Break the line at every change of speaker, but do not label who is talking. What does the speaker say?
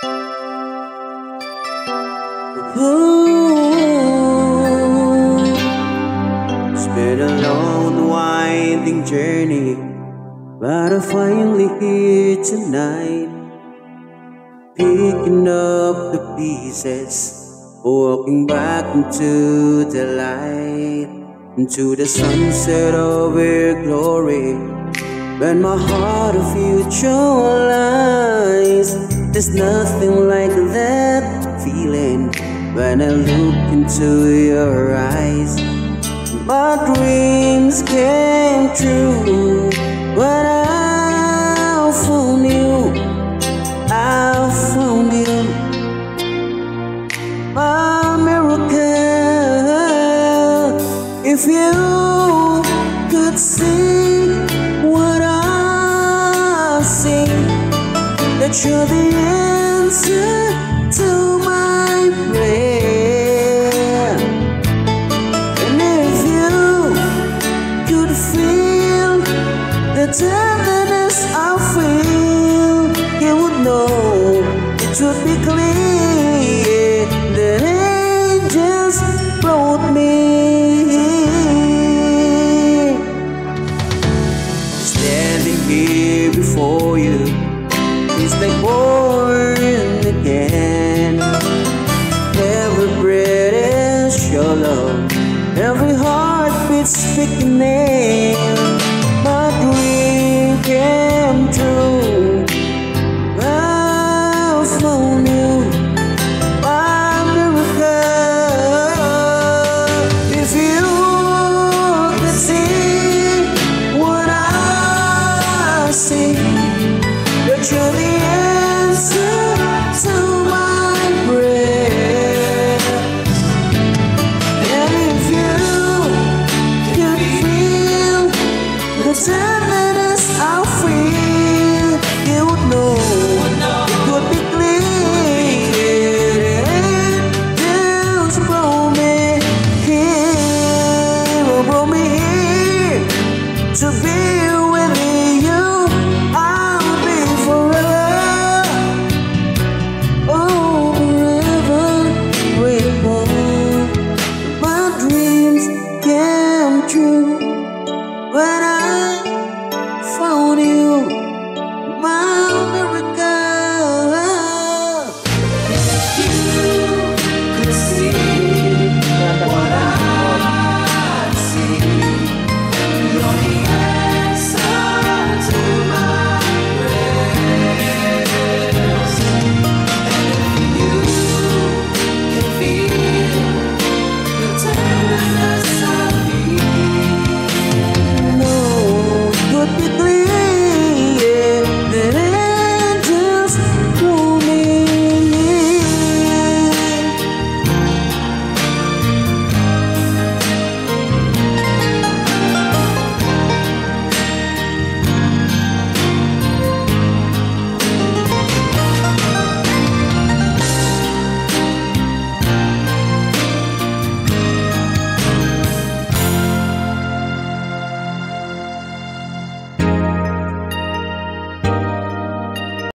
Ooh, it's been a long, winding journey, but I'm finally here tonight, picking up the pieces, walking back into the light, into the sunset of your glory. When my heart of visualize, there's nothing like that feeling. When I look into your eyes, my dreams came true. When I found you, I found you, my miracle. If you could see what I see, that you're the answer to my prayer. And if you could feel the tenderness I feel, you would know it would be clear that angels brought me here. Standing here before you, it's like born again. Every breath is your love, every heartbeat speaking name.